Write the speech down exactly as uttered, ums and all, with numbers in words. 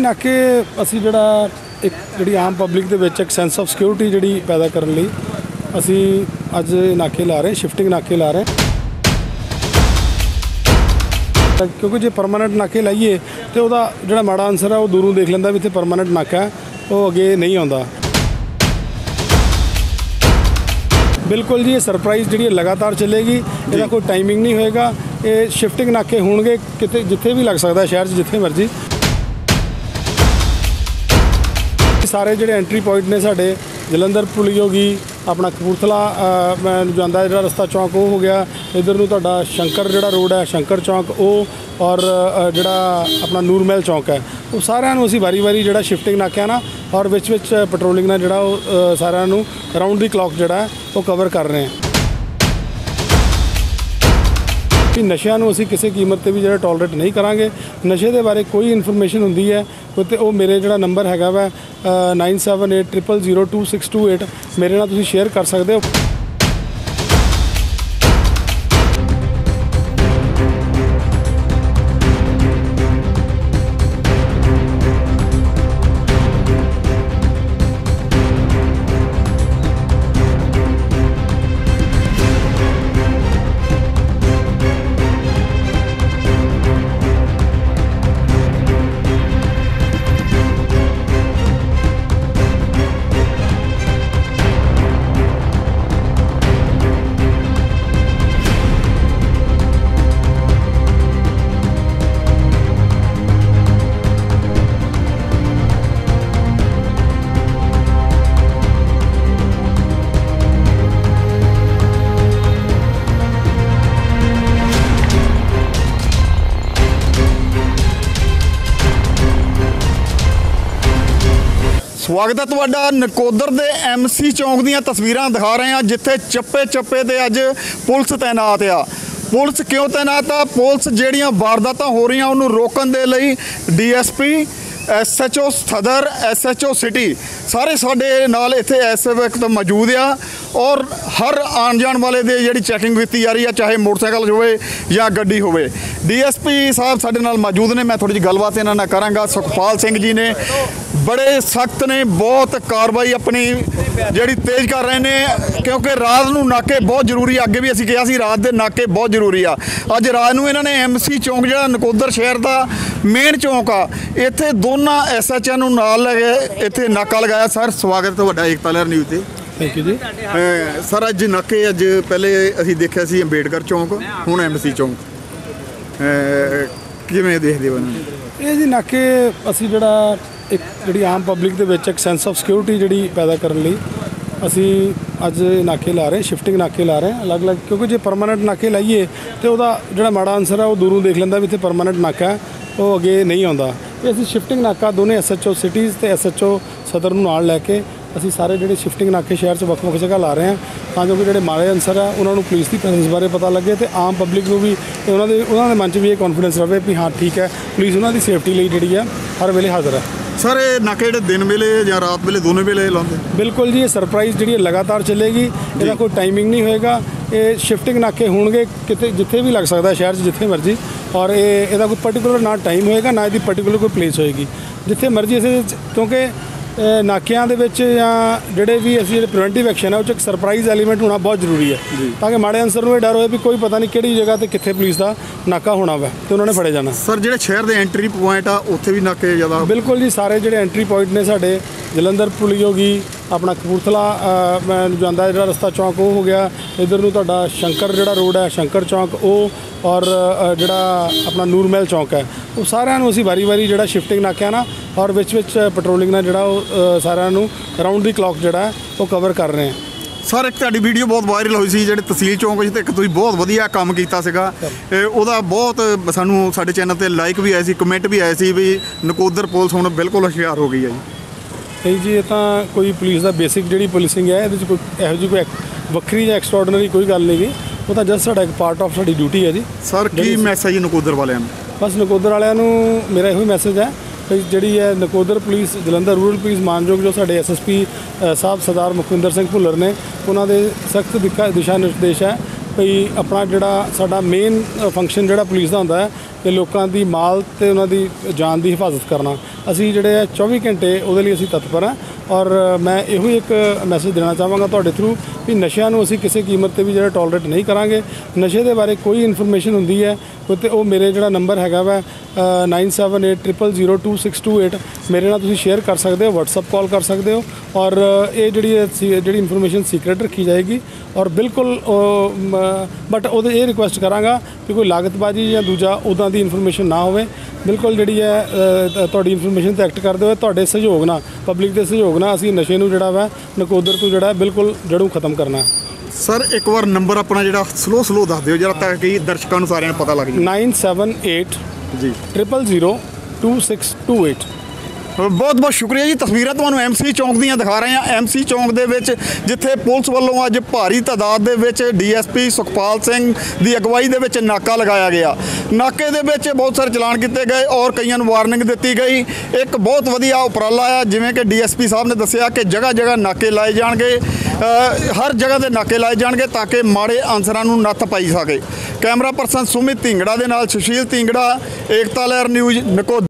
नाके असी जिहड़ा एक जिहड़ी आम पब्लिक दे विच एक सेंस ऑफ सिक्योरिटी जिहड़ी पैदा करन लई असी अज नाके ला रहे हैं, शिफ्टिंग नाके ला रहे हैं। क्योंकि जो परमानेंट नाके लाइए तो वह जिहड़ा माड़ा अंसर है वो दूरों देख लैंदा भी इत्थे परमानेंट नाका है, वो अगे नहीं आउंदा। बिल्कुल जी, ये सरप्राइज़ जी लगातार चलेगी, इसका कोई टाइमिंग नहीं होएगा। ये शिफ्टिंग नाके होंगे किते जिथे भी लग सकता है, शहर जिथे मर्जी। सारे जिहड़े एंट्री पॉइंट ने साडे जलंधर पुली होगी, अपना कपूरथला जांदा जिहड़ा रस्ता चौक वो हो गया, इधर नूं तुहाडा शंकर जिहड़ा रोड है शंकर चौक वो, और जिहड़ा अपना नूर महल चौक है, वो सारिਆਂ ਨੂੰ ਅਸੀਂ वारी वारी जिहड़ा शिफ्टिंग नाका ना और विच विच पेट्रोलिंग नाल जिहड़ा ਉਹ ਸਾਰਿਆਂ ਨੂੰ राउंड दी क्लॉक जिहड़ा वो कवर कर रहे हैं। कि नशिਆਂ ਨੂੰ ਅਸੀਂ ਕਿਸੇ ਕੀਮਤ ਤੇ ਵੀ ਜਿਹੜਾ ਟੋਲਰੇਟ ਨਹੀਂ ਕਰਾਂਗੇ। ਨਸ਼ੇ ਦੇ ਬਾਰੇ ਕੋਈ ਇਨਫੋਰਮੇਸ਼ਨ ਹੁੰਦੀ ਹੈ ਕੋਈ ਤੇ ਉਹ ਮੇਰੇ ਜਿਹੜਾ ਨੰਬਰ ਹੈਗਾ ਵਾ nine seven eight triple zero two six two eight ਮੇਰੇ ਨਾਲ ਤੁਸੀਂ ਸ਼ੇਅਰ ਕਰ ਸਕਦੇ ਹੋ। स्वागत है तुहाडा नकोदर दे एम सी चौंक दीयां तस्वीरां दिखा रहे हैं, जिथे चप्पे चप्पे ते अज पुलिस तैनात आ। पुलिस क्यों तैनात आ? पुलिस जिहड़ियां वारदातां हो रही उन्होंने रोकण दे लई D S P S H O Sadar S H ओ सिटी सारे साडे नाल इत्थे इस वक्त मौजूद आ, और हर आन जान वाले दे जिहड़ी चैकिंग कीती जा रही है, चाहे मोटरसाइकिल होवे या गड्डी होवे। डी एस पी साहब साडे नाल मौजूद ने, मैं थोड़ी जी गलबात इन्हां नाल करांगा। सुखपाल सिंह जी ने बड़े सख्त ने, बहुत कार्रवाई अपनी जिहड़ी तेज़ कर रहे हैं, क्योंकि रात नूं नाके बहुत जरूरी। अगे भी असीं कहा सी रात दे नाके बहुत जरूरी आ। अज रात नूं इन्हां ने एम सी चौंक जिहड़ा नकोदर शहर का मेन चौंक आ, इत्थे दोनों एस एच ओ नूं नाल लगे इत्थे नाका लगाया। सर स्वागत है तुहाडा एकता लहर न्यूज़ ते। थैंक यू जी। सर अज नाके अज पहले असीं देखिया सी अंबेडकर चौंक, हुण एम सी चौंक, किवें देखदे हो? ये जी नाके असी जिहड़ा एक जिहड़ी आम पब्लिक दे विच एक सेंस ऑफ सिक्योरिटी जिहड़ी पैदा करन लई असी अज नाके ला रहे हैं, शिफ्टिंग नाके ला रहे हैं अलग अलग। क्योंकि जो परमानेंट नाके लाइए तो वह जिहड़ा माड़ा अंसर है वो दूरों देख लैंदा भी इत्थे परमानेंट नाका है, वो अगे नहीं आउंदा। ते असी शिफ्टिंग नाका दोने एस एच ओ सिटीज़ ते एस एच ओ सदर नूं नाल लैके असी सारे जिहड़े शिफ्टिंग नाके शहर च वक् वक् जगह ला रहे हैं, तां जो कि जिहड़े माड़े अंसर है उन्होंने पुलिस की प्रेजेंस बारे पता लगे, तो आम पब्लिक को भी उन्होंने उन्होंने मन च भी ये कॉन्फिडेंस रहे भी हाँ ठीक है, पुलिस उन्होंने सेफ्टी लिए जिहड़ी है हर वेले हाज़र है। सर ये नाके जिहड़े दिन वेले या रात वेले दोनों वेले लाउंदे? बिल्कुल जी, ये सरप्राइज़ जी लगातार चलेगी, इसका कोई टाइमिंग नहीं होएगा। ये शिफ्टिंग नाके होंगे किते जिथे भी लग सकता है, शहर जिथे मर्जी, और ये इसका कोई पर्टिकुलर ना टाइम होएगा ना इसकी पर्टिकुलर कोई प्लेस होएगी, जिथे मर्जी असीं। क्योंकि नाकियां दे विच या जिहड़े भी असीं जिहड़े प्रिवेंटिव एक्शन है, उस एक सरप्राइज़ एलीमेंट होना बहुत जरूरी है, ताकि माड़े अंसर नूं डर होए भी कोई पता नहीं किहड़ी जगह ते कित्थे पुलिस का नाका होना वा तो उन्होंने फड़े जाना। सर जिहड़े शहर दे एंट्री पॉइंट आ उत्थे भी नाके ज़्यादा? बिल्कुल जी, सारे जिहड़े एंट्री पॉइंट ने साडे जलंधर पुली होगी, अपना कपूरथला जांदा जिहड़ा रस्ता चौक वो हो गया, इधर नूं तुहाडा शंकर जिहड़ा रोड है शंकर चौक वो, और जिहड़ा अपना नूर महल चौक है, वो सारिਆਂ ਨੂੰ ਅਸੀਂ वारी वारी जिहड़ा शिफ्टिंग नाका ना और विच विच पेट्रोलिंग नाल जिहड़ा ਉਹ ਸਾਰਿਆਂ ਨੂੰ राउंड दी क्लॉक जिहड़ा वो कवर कर रहे हैं। सर एक तुहाडी वीडियो बहुत वायरल हुई सी जिहड़े तहसील चौंक विच, ते एक तुसीं बहुत वधिया काम कीता सीगा, ਉਹਦਾ बहुत सानू साडे चैनल ते लाइक भी आए सी, कमेंट भी आए सी भी नकोदर पुलिस हुण बिल्कुल हुशियार हो गई है जी। नहीं जी, ये तो कोई पुलिस का बेसिक जी पुलिसिंग है, ये कोई यहो जी कोई वक्री या एक्सट्राऑर्डनरी कोई गल नहीं गी, वो तो जस्ट साडा एक पार्ट ऑफ साडी ड्यूटी है जी। सर की मैसेज नकोदर वालियां नूं? बस नकोदर वालियां नूं मेरा इहो मैसेज है भी जिहड़ी है Nakodar police Jalandhar rural police मानयोग जो साडे एस एस पी साहब सरदार मुखविंदर सिंह भुल्लर ने, उन्होंने सख्त दिशा निर्देश है भी अपना जिहड़ा साडा मेन फंक्शन जिहड़ा पुलिस का हुंदा है ਤੇ ਲੋਕਾਂ ਦੀ ਮਾਲ ਤੇ ਉਹਨਾਂ ਦੀ ਜਾਨ ਦੀ ਹਿਫਾਜ਼ਤ ਕਰਨਾ ਅਸੀਂ ਜਿਹੜੇ ਆ ਚੌਵੀ ਘੰਟੇ ਉਹਦੇ ਲਈ ਅਸੀਂ ਤਤਪਰ ਹਾਂ। ਔਰ ਮੈਂ ਇਹੋ ਹੀ ਇੱਕ ਮੈਸੇਜ ਦੇਣਾ ਚਾਹਾਂਗਾ ਤੁਹਾਡੇ ਥਰੂ ਵੀ ਨਸ਼ਿਆਂ ਨੂੰ ਅਸੀਂ ਕਿਸੇ ਕੀਮਤ ਤੇ ਵੀ ਜਿਹੜਾ ਟੋਲਰੇਟ ਨਹੀਂ ਕਰਾਂਗੇ। ਨਸ਼ੇ ਦੇ ਬਾਰੇ ਕੋਈ ਇਨਫੋਰਮੇਸ਼ਨ ਹੁੰਦੀ ਹੈ ਕੋਈ ਤੇ ਉਹ ਮੇਰੇ ਜਿਹੜਾ ਨੰਬਰ ਹੈਗਾ ਵਾ nine seven eight zero zero two six two eight ਮੇਰੇ ਨਾਲ ਤੁਸੀਂ ਸ਼ੇਅਰ ਕਰ ਸਕਦੇ ਹੋ, ਵਟਸਐਪ ਕਾਲ ਕਰ ਸਕਦੇ ਹੋ। ਔਰ ਇਹ ਜਿਹੜੀ ਹੈ ਸੀ- ਜਿਹੜੀ ਇਨਫੋਰਮੇਸ਼ਨ ਸੀਕ੍ਰੇਟ ਰੱਖੀ ਜਾਏਗੀ ਔਰ ਬਿਲਕੁਲ ਬਟ ਉਹਦੇ ਇਹ ਰਿਕੁਐਸਟ ਕਰਾਂਗਾ ਕਿ ਕੋਈ ਲਾਗਤਬਾਜ਼ੀ ਜਾਂ ਦੂਜਾ ਉੱਦਾਂ ਦੀ ਇਨਫੋਰਮੇਸ਼ਨ ਨਾ ਹੋਵੇ। ਬਿਲਕੁਲ ਜਿਹੜੀ ਹੈ ਅ, ਤੁਹਾਡੀ ਇਨਫੋਰਮੇਸ਼ਨ 'ਤੇ ਐਕਟ ਕਰਦੇ ਹੋਏ ਤੁਹਾਡੇ ਸਹਿਯੋਗ ਨਾਲ, ਪਬਲਿਕ ਦੇ ਸਹਿਯੋਗ ਨਾਲ ਅਸੀਂ ਨਸ਼ੇ ਨੂੰ ਜਿਹੜਾ ਵਾ ਨਕੋਦਰ ਤੋਂ ਜਿਹੜਾ ਬਿਲਕੁਲ ਜੜੋਂ ਖਤਮ ਕਰਨਾ ਹੈ। ਸਰ ਇੱਕ ਵਾਰ ਨੰਬਰ ਆਪਣਾ ਜਿਹੜਾ ਸਲੋ ਸਲੋ ਦੱਸ ਦਿਓ, ਜਿਹੜਾ ਤਾਂ ਕਿ ਦਰਸ਼ਕਾਂ ਨੂੰ ਸਾਰਿਆਂ ਨੂੰ ਪਤਾ ਲੱਗ ਜਾਵੇ। ਨਾਈਨ ਸੈਵਨ ਏਟ ਜੀ triple zero two six two eight. ਬਹੁਤ ਬਹੁਤ ਸ਼ੁਕਰੀਆ ਜੀ। ਤਸਵੀਰਾਂ ਤੁਹਾਨੂੰ ਐਮਸੀ ਚੌਂਕ ਦੀਆਂ ਦਿਖਾ ਰਹੇ ਹਾਂ। ਐਮਸੀ ਚੌਂਕ ਦੇ ਵਿੱਚ ਜਿੱਥੇ ਪੁਲਿਸ ਵੱਲੋਂ ਅੱਜ ਭਾਰੀ ਤਾਦਾਦ ਦੇ ਵਿੱਚ ਡੀਐਸਪੀ ਸੁਖਪਾਲ ਸਿੰਘ ਦੀ ਅਗਵਾਈ ਦੇ ਵਿੱਚ ਨਾਕਾ ਲਗਾਇਆ ਗਿਆ। ਨਾਕੇ ਦੇ ਵਿੱਚ ਬਹੁਤ ਸਾਰੇ ਚਲਾਨ ਕੀਤੇ ਗਏ ਔਰ ਕਈਆਂ ਨੂੰ ਵਾਰਨਿੰਗ ਦਿੱਤੀ ਗਈ। ਇੱਕ ਬਹੁਤ ਵਧੀਆ ਉਪਰਾਲਾ ਆ, ਜਿਵੇਂ ਕਿ ਡੀਐਸਪੀ ਸਾਹਿਬ ਨੇ ਦੱਸਿਆ ਕਿ ਜਗ੍ਹਾ ਜਗ੍ਹਾ ਨਾਕੇ ਲਾਏ ਜਾਣਗੇ, ਅ, ਹਰ ਜਗ੍ਹਾ ਤੇ ਨਾਕੇ ਲਾਏ ਜਾਣਗੇ ਤਾਂ ਕਿ ਮਾੜੇ ਅਨਸਰਾਂ ਨੂੰ ਨੱਥ ਪਾਈ ਸਕੇ। ਕੈਮਰਾ ਪਰਸਨ ਸੁਮਿਤ ਢਿੰਗੜਾ ਦੇ ਨਾਲ ਸੁਸ਼ੀਲ ਢਿੰਗੜਾ, ਏਕਤਾ ਲਹਿਰ ਨਿਊਜ਼ ਨਕੋਦਰ।